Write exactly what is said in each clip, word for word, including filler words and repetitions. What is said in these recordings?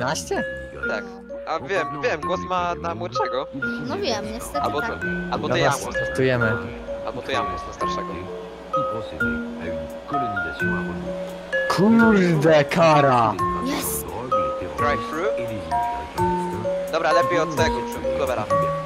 jedenaście? Tak. A wiem, wiem, głos ma na młodszego. No wiem, niestety Albo to, tak. albo to Dobra, ja głos. startujemy. Albo to ja głos na starszego. Kurde, kara! Jest! Drive-thru? Dobra, lepiej od tego, Clovera.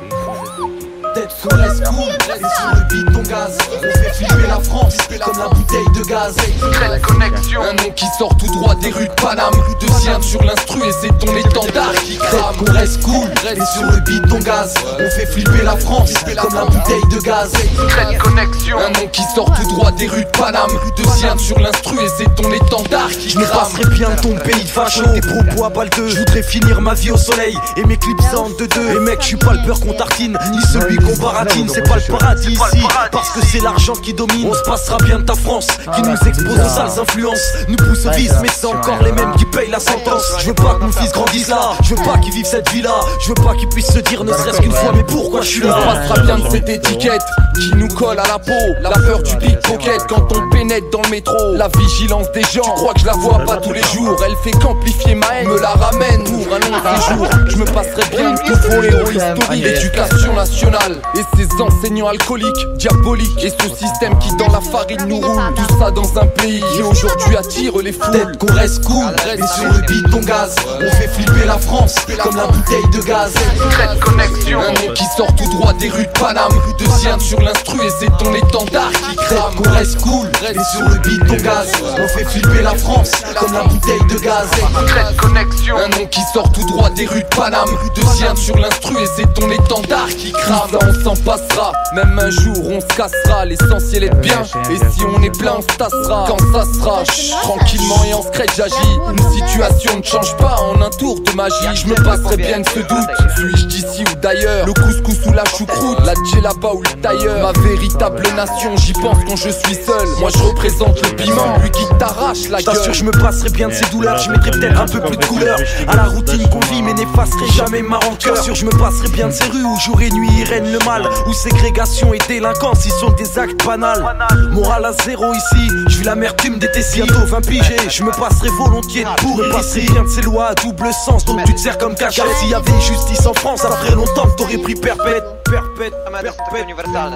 Tête sur la school, et sur le beat ton gaz. On fait flipper la France, comme la bouteille de gaz. Très connexion, un nom qui sort tout droit des rues de Paname. Deuxième sur l'instru et c'est ton étendard qui crame. On reste cool, et sur le beat ton gaz. On fait flipper la France, comme la bouteille de gaz. Très connexion, un nom qui sort tout droit des rues de Paname. Deuxième sur l'instru et c'est ton étendard qui Je me crame. passerai bien de ton pays de facho, tes propos à balle deux. Je voudrais finir ma vie au soleil et mes clips en deux deux. Et mec, je suis pas le beurre qu'on tartine, ni celui qu'on baratine. C'est pas le paradis ici, parce que c'est l'argent qui domine. On se passera bien de ta France, qui nous expose aux sales influences. Nous pousse au vice, mais c'est encore les mêmes qui payent la sentence. Je veux pas que mon fils grandisse là, je veux pas qu'il vive cette vie là. Je veux pas qu'il puisse se dire ne serait-ce qu'une fois, mais pourquoi je suis On là. se passera bien de cette étiquette qui nous colle à la peau. La peur du pickpocket quand on pénètre dans le métro. La vigilance des gens, tu crois que je la vois pas tous les jours. Elle fait qu'amplifier ma haine, me la ramène pour un long séjour. Je me passerai bien de tout faux héros historique. L'éducation nationale et ses enseignants alcooliques, diaboliques. Et ce système qui dans la farine nous roule. Tout ça dans un pays qui aujourd'hui attire les foules. Peut-être qu'on reste cool, et sur le beat ton gaz. On fait flipper la France, comme la bouteille de gaz. Très connexion, un nom qui sort tout droit des rues de Paname. Deuxième sur l'instru et c'est ton étendard qui crame. Peut-être qu'on reste cool, et sur le beat ton gaz. On fait flipper la France, comme la bouteille de gaz. Très connexion, un nom qui sort tout droit des rues de Paname. Deuxième sur l'instru et c'est ton étendard qui crame. Ça on s'en passera, même un jour on se cassera. L'essentiel est de bien, et si on est plein on se tassera. Quand ça sera, chut, tranquillement et en secret j'agis. Une situation ne change pas en un tour de magie. Je me passerai bien de ce doute, suis-je d'ici ou d'ailleurs. Le couscous ou la choucroute, la djellaba ou le tailleur. Ma véritable nation, j'y pense quand je suis seul. Moi je représente le piment, lui qui t'arrache la gueule. T'assure je me passerai bien de ces douleurs. Je mettrai peut-être un peu plus de couleur à la routine qu'on vit, mais n'effacerai jamais ma rancœur. Sûr je me passerai bien de ces rues où jour et nuit y règne le mal, où ségrégation et délinquance, ils sont des actes banals. Morale à zéro ici, je vis l'amertume des tessis. Bientôt vingt pigés, je me passerai volontiers pour me passerai bien de ces lois à double sens, donc tu te sers comme cachette. S'il y avait justice en France, ça ferait longtemps que t'aurais pris perpète. Perpète, perpète.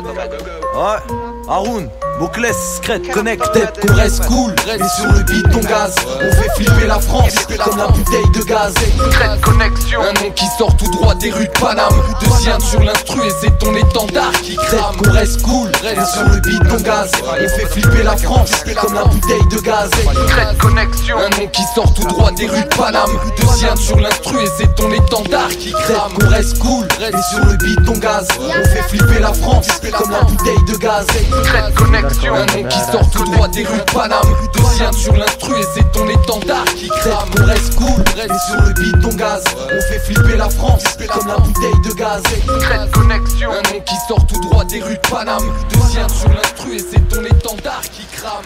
Ouais, Haroun, Moclès, Scred, Connect. Peut-être qu'on reste cool, et sur le beat ton gaz. On fait flipper la France, comme la bouteille de gaz. Très connexion, un nom qui sort tout droit des rues de Paname. Deuxième sur l'instru et c'est ton étendard qui crame. Peut-être qu'on reste cool, et sur le beat ton gaz. On fait flipper la France, comme la bouteille de gaz. Très connexion, un nom qui sort tout droit des rues de Paname. Deuxième sur l'instru et c'est ton étendard qui crame. Peut-être qu'on reste cool, et sur le beat ton gaz. On fait flipper la France, comme la bouteille de gaz. Très connexion, un nom qui sort tout droit des rues de Paname. Deuxième sur l'instru et c'est ton étendard qui crame. Peut-être qu'on reste cool, et sur le beat ton gaz. On fait flipper la France, comme la bouteille de gaz. Très connexion, un nom qui sort tout droit des rues de Paname. Deuxième sur l'instru et c'est ton étendard qui crame.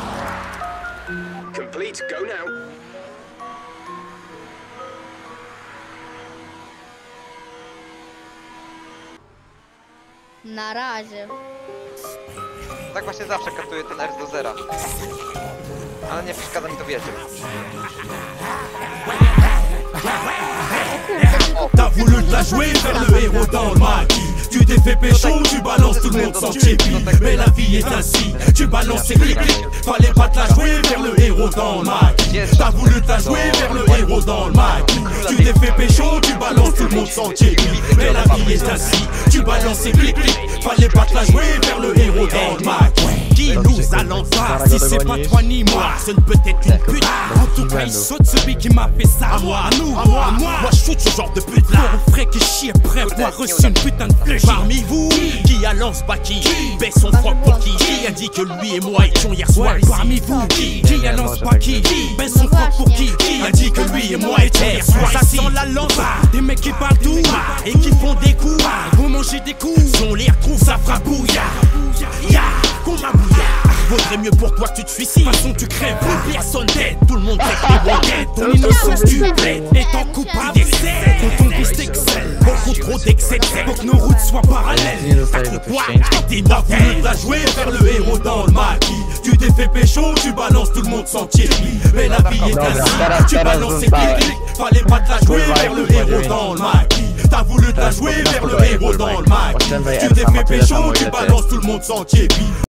Complete, go now. Na razie. Tak właśnie zawsze katuję ten R do zera. Ale nie przeszkadza mi to wiedzieć. T'as voulu te la jouer, faire le héros dans le maquis. Tu t'es fait pécho, tu balances tout le monde sans chippy. Mais la vie est ainsi, tu balances ses clics. Fallait pas te la jouer, vers le héros dans le maquis. T'as voulu te la jouer, vers le héros dans le maquis. Tu t'es fait pécho, tu balances tout le monde sans chippy. Mais la vie est ainsi, tu balances ses clics. Fallait pas te la jouer, vers le héros dans le maquis. Qui nous allons voir, si c'est pas toi ni moi, ce ne peut être une pute. En tout cas, il saute celui qui m'a fait ça. À moi, à nous, à moi, à moi. Moi, je shoot ce genre de pute là. Pour un frère qui chie après avoir reçu une putain de flèche. Parmi vous, qui a lance pas qui baisse son froc pour qui Qui a dit que lui et moi étions hier soir ici. Parmi vous, qui qui a lance pas qui baisse son froc pour qui Qui a dit que lui et moi étions hier soir ici. Ça sent la lance, des mecs qui parlent tout et qui font des coups. Vont manger des coups, si on les retrouve, ça fera bouillard. Ya, qu'on m'a bouillard. Vaudrait mieux pour toi que tu te suicides. De toute façon tu crèves, plus personne t'aide. Tout le monde sait que t'es banquette. Ton innocence tu plaides, étant coupable d'excès. Quand ton fils t'excelle, beaucoup trop d'excès. Pour que nos routes soient parallèles. T'as cru quoi? T'es mortel. La jouer vers le héros dans le maquis. Tu t'es fait pécho, tu balances tout le monde sans tiépi. Mais la vie est ainsi, tu balances ces clics. Fallait pas te la jouer vers le héros dans le maquis. T'as voulu te la jouer vers le héros dans le maquis. Tu t'es fait pécho, tu balances tout le monde sans tiépi.